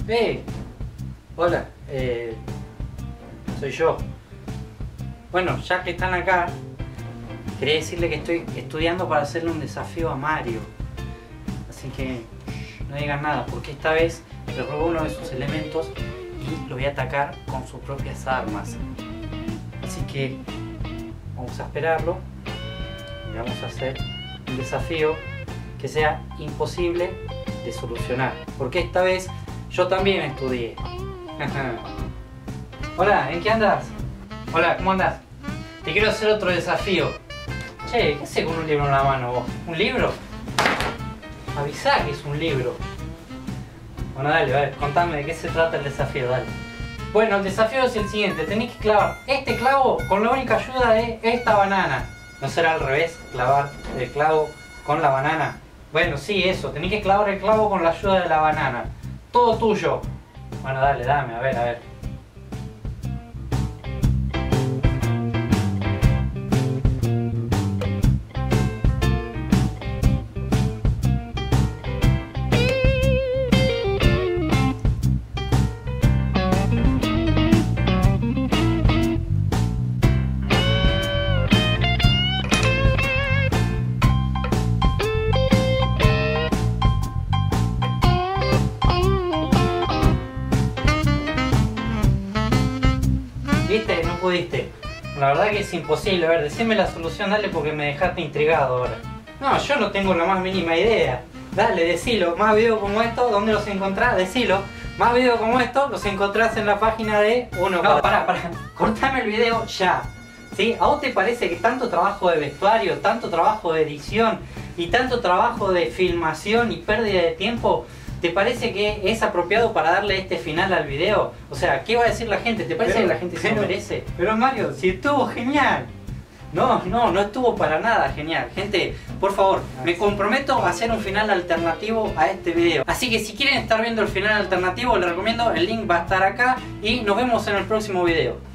Hola, soy yo. Bueno, ya que están acá, quería decirle que estoy estudiando para hacerle un desafío a Mario. Así que no digan nada, porque esta vez le robo uno de sus elementos y lo voy a atacar con sus propias armas. Así que vamos a esperarlo y vamos a hacer un desafío que sea imposible de solucionar, porque esta vez yo también estudié. Hola, ¿en qué andas? Hola, ¿cómo andas? Te quiero hacer otro desafío. Che, ¿qué haces con un libro en la mano vos? ¿Un libro? Avisá que es un libro. Bueno, dale, a ver, contame de qué se trata el desafío, dale. Bueno, el desafío es el siguiente, tenés que clavar este clavo con la única ayuda de esta banana. ¿No será al revés, clavar el clavo con la banana? Bueno, sí, eso, tenés que clavar el clavo con la ayuda de la banana. Todo tuyo. Bueno, dale, dame, a ver, a ver. ¿Viste? No pudiste. La verdad que es imposible. A ver, decime la solución, dale, porque me dejaste intrigado ahora. No, yo no tengo la más mínima idea. Dale, decilo. Más videos como estos, ¿dónde los encontrás? Decilo. Más videos como estos los encontrás en la página de uno. No, pará. Cortame el video ya. ¿Sí? ¿A vos te parece que tanto trabajo de vestuario, tanto trabajo de edición y tanto trabajo de filmación y pérdida de tiempo, te parece que es apropiado para darle este final al video? O sea, ¿qué va a decir la gente? ¿Te parece que la gente se lo merece? Pero Mario, si estuvo genial. No estuvo para nada genial. Gente, por favor, me comprometo a hacer un final alternativo a este video. Así que si quieren estar viendo el final alternativo, les recomiendo, el link va a estar acá y nos vemos en el próximo video.